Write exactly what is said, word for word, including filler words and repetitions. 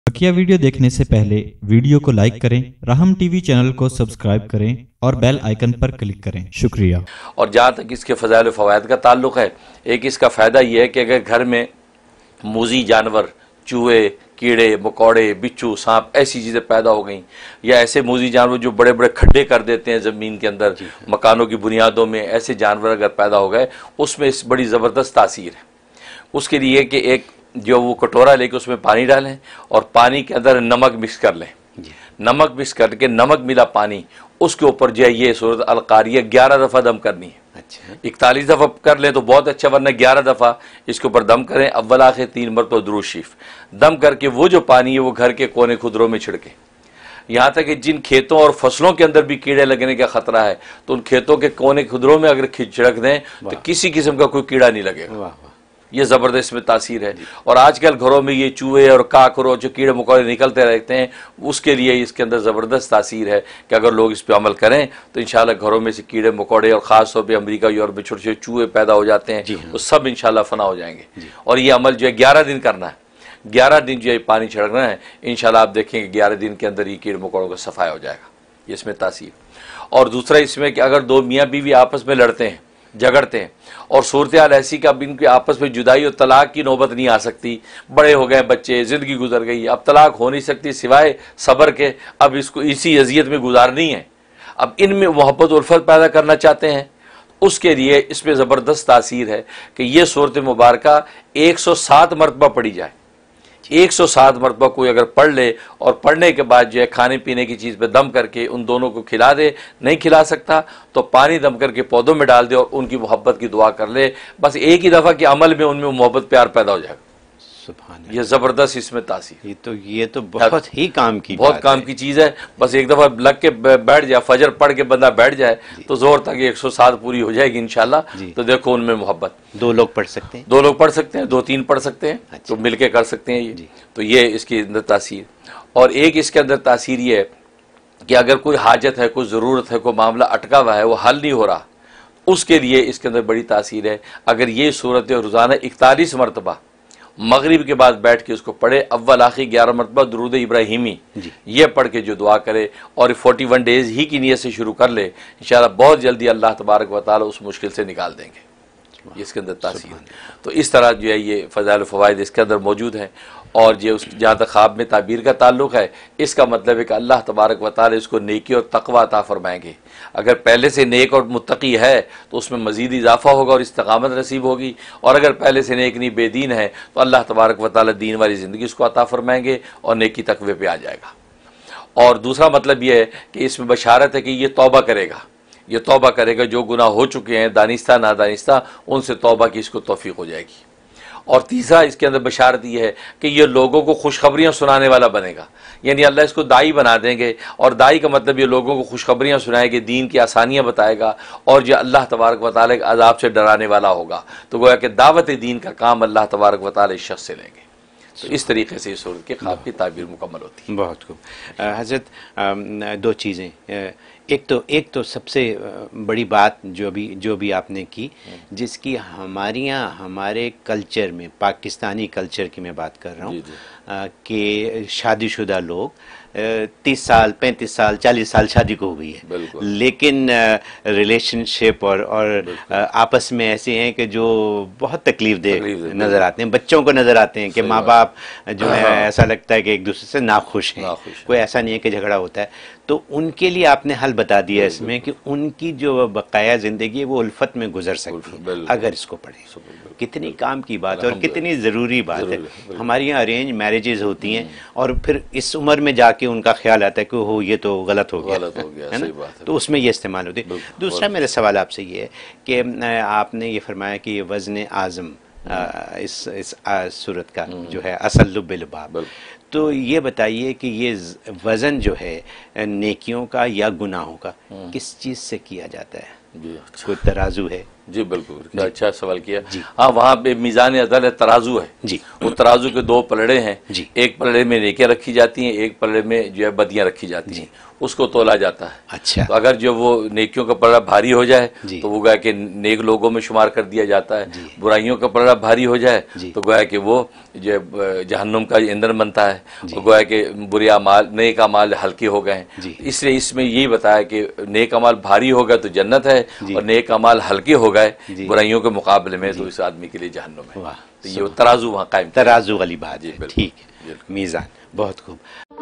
बकिया video देखने से पहले वीडियो को लाइक करें, राहम टीवी चैनल को सब्सक्राइब करें और बेल आइकन पर क्लिक करें। शुक्रिया। और जहाँ तक इसके फ़ज़ाइल व फ़वाइद का ताल्लुक़ है, एक इसका फ़ायदा ये है कि अगर घर में मूज़ी जानवर, चूहे, कीड़े मकोड़े, बिच्छू, सांप ऐसी चीज़ें पैदा हो गई, या ऐसे मूज़ी जानवर जो बड़े बड़े खड्डे कर देते हैं ज़मीन के अंदर मकानों की बुनियादों में, ऐसे जानवर अगर पैदा हो गए, उसमें इस बड़ी ज़बरदस्त तासीर है। उसके लिए कि एक जो वो कटोरा लेके उसमें पानी डालें और पानी के अंदर नमक मिक्स कर लें, नमक मिक्स करके नमक मिला पानी, उसके ऊपर जो है ये सूरत अल कारिया ग्यारह दफ़ा दम करनी है। अच्छा, इकतालीस दफ़ा कर लें तो बहुत अच्छा, वरना ग्यारह दफ़ा इसके ऊपर दम करें। अव्वल आखिर तीन मरतबा दुरूद शरीफ दम करके वो जो पानी है वो घर के कोने खुदरों में छिड़के। यहाँ तक कि जिन खेतों और फसलों के अंदर भी कीड़े लगने का खतरा है तो उन खेतों के कोने खुदरों में अगर छिड़क दें तो किसी किस्म का कोई कीड़ा नहीं लगेगा। ये ज़बरदस्त में तासीर है। और आजकल घरों में ये चूहे और काकरोच जो कीड़े मकोड़े निकलते रहते हैं, उसके लिए इसके अंदर ज़बरदस्त तासीर है कि अगर लोग इस पर अमल करें तो इंशाल्लाह घरों में से कीड़े मकोड़े और ख़ास तौर पे अमेरिका यूरोप में छोटे छोटे चूहे पैदा हो जाते हैं, वो सब इंशाल्लाह फना हो जाएंगे। और ये अमल जो है ग्यारह दिन करना है, ग्यारह दिन जो है पानी छिड़कना है। इंशाल्लाह आप देखेंगे ग्यारह दिन के अंदर ये कीड़े मकोड़ों का सफाया हो जाएगा। इसमें तासीर। और दूसरा इसमें कि अगर दो मियाँ बीवी आपस में लड़ते हैं, झगड़ते हैं और सूरत हाल ऐसी कि अब इनके आपस में जुदाई और तलाक की नौबत नहीं आ सकती, बड़े हो गए बच्चे, ज़िंदगी गुजर गई, अब तलाक हो नहीं सकती सिवाय सब्र के, अब इसको इसी अजियत में गुजारनी है, अब इनमें मोहब्बत उल्फत पैदा करना चाहते हैं, उसके लिए इसमें ज़बरदस्त तासीर है कि ये सूरत मुबारका एक सौ सात मरतबा पढ़ी जाए। एक सौ सात मरतबा कोई अगर पढ़ ले और पढ़ने के बाद जो है खाने पीने की चीज़ पे दम करके उन दोनों को खिला दे, नहीं खिला सकता तो पानी दम करके पौधों में डाल दे और उनकी मोहब्बत की दुआ कर ले, बस एक ही दफ़ा के अमल में उनमें मोहब्बत प्यार पैदा हो जाएगा। सुभान, ये ज़बरदस्त इसमें तासीर। ये तो ये तो बहुत ही काम की बहुत काम है। की चीज़ है। बस एक दफ़ा लग के बैठ जाए, फजर पढ़ के बंदा बैठ जाए तो जोर तक एक सौ सात पूरी हो जाएगी इंशाल्लाह। तो देखो उनमें मोहब्बत। दो लोग पढ़ सकते हैं, दो लोग पढ़ सकते हैं, दो तीन पढ़ सकते हैं। अच्छा। तो मिलके कर सकते हैं ये। तो ये इसके अंदर तासीर। और एक इसके अंदर तासीर ये है कि अगर कोई हाजत है, कोई ज़रूरत है, कोई मामला अटका हुआ है, वो हल नहीं हो रहा, उसके लिए इसके अंदर बड़ी तासीर है। अगर ये सूरत रोज़ाना इकतालीस मरतबा मगरिब के बाद बैठ के उसको पढ़े, अव्वल आखिर ग्यारह मरतबा दुरूद इब्राहिमी ये पढ़ के जो दुआ करे और फोर्टी वन डेज ही की नीयत से शुरू कर ले, इंशाल्लाह बहुत जल्दी अल्लाह तबारक व तआला उस मुश्किल से निकाल देंगे। इसके अंदर तासीर। तो इस तरह जो है ये फ़ज़ाइल व फ़वाइद इसके अंदर मौजूद हैं। और ये उस जहाँ तक ख्वाब में ताबीर का ताल्लुक़ है, इसका मतलब है कि अल्लाह तबारक व तआला इसको नेकी और तक़वा अता फरमाएंगे। अगर पहले से नेक और मुत्तकी है तो उसमें मज़ीद इजाफ़ा होगा और इस्तिक़ामत नसीब होगी, और अगर पहले से नेक नहीं बेदीन है तो अल्लाह तबारक व तआला दीन वाली ज़िंदगी उसको अता फरमाएंगे और नेकी तक़वे पे आ जाएगा। और दूसरा मतलब ये है कि इसमें बशारत है कि ये तौबा करेगा, ये तौबा करेगा, जो गुनाह हो चुके हैं दानिस्ता नादानिस्ता उनसे तौबा की इसको तौफीक हो जाएगी। और तीसरा इसके अंदर बशारत ये है कि ये लोगों को खुशखबरियाँ सुनाने वाला बनेगा, यानी अल्लाह इसको दाई बना देंगे। और दाई का मतलब ये लोगों को खुशखबरियाँ सुनाएंगे, दीन की आसानियाँ बताएगा और जो अल्लाह तबारक व तआला के अज़ाब से डराने वाला होगा। तो गोया कि दावत दीन का काम अल्लाह तबारक व तआला इस शख्स से लेंगे। तो इस तरीके से इस सूरत के ख्वाब की ताबीर मुकम्मल होती है। बहुत खूब। हज़रत दो चीज़ें, एक तो एक तो सबसे बड़ी बात जो भी जो भी आपने की, जिसकी हमारे यहाँ हमारे कल्चर में, पाकिस्तानी कल्चर की मैं बात कर रहा हूँ, कि शादीशुदा लोग तीस साल पैंतीस साल चालीस साल शादी को हो गई है, लेकिन रिलेशनशिप और और आपस में ऐसे हैं कि जो बहुत तकलीफ दे नज़र आते हैं, बच्चों को नज़र आते हैं कि माँ बाप जो है ऐसा लगता है कि एक दूसरे से नाखुश हैं, कोई ऐसा नहीं है कि झगड़ा होता है। तो उनके लिए आपने हल बता दिया इसमें कि उनकी जो बकाया ज़िंदगी है वो उल्फत में गुजर सकती है अगर इसको पढ़ें। कितनी काम की बात है और कितनी ज़रूरी बात है। हमारे यहाँ अरेंज मैरिजेज होती हैं और फिर इस उम्र में जाके उनका ख्याल आता है कि हो ये तो गलत हो गया, गलत हो गया, है ना? तो उसमें ये इस्तेमाल होती है। दूसरा मेरा सवाल आपसे ये है कि आपने ये फरमाया कि ये वज़न आज़म इस इस सूरत का जो है असल लुब्ब लुबाब, तो ये बताइए कि ये वज़न जो है नेकियों का या गुनाहों का किस चीज़ से किया जाता है? जी, अच्छा। कोई तराजू है? जी बिल्कुल, अच्छा सवाल किया। हाँ, वहाँ पे मीज़ान अदल है, तराजू है जी। वो तराजू के दो पलड़े हैं जी। एक पलड़े में नेकियां रखी जाती हैं, एक पलड़े में जो है बदियाँ रखी जाती हैं। اس کو تولا جاتا ہے. اچھا. تو اگر جو وہ نیکیوں کا پلڑا بھاری ہو جائے جی. تو وہ گویا کہ نیک لوگوں میں شمار کر دیا جاتا ہے. جی. برائیوں کا پلڑا بھاری ہو جائے جی. تو گویا کہ وہ جو جہنم کا ایندھن بنتا ہے. جی. اور گویا کہ برے اعمال نیک اعمال ہلکے ہو گئے ہیں. جی. اس لیے اس میں یہی بتایا کہ نیک اعمال بھاری ہو گئے تو جنت ہے, جی. اور نیک اعمال ہلکے ہو گئے جی. برائیوں کے مقابلے میں تو اس آدمی کے لیے جہنم ہے. واہ, تو یہ ترازو وہاں قائم کیا. ترازو والی بات جی ہے. بالکل. ٹھیک ہے, میزان. بہت خوب.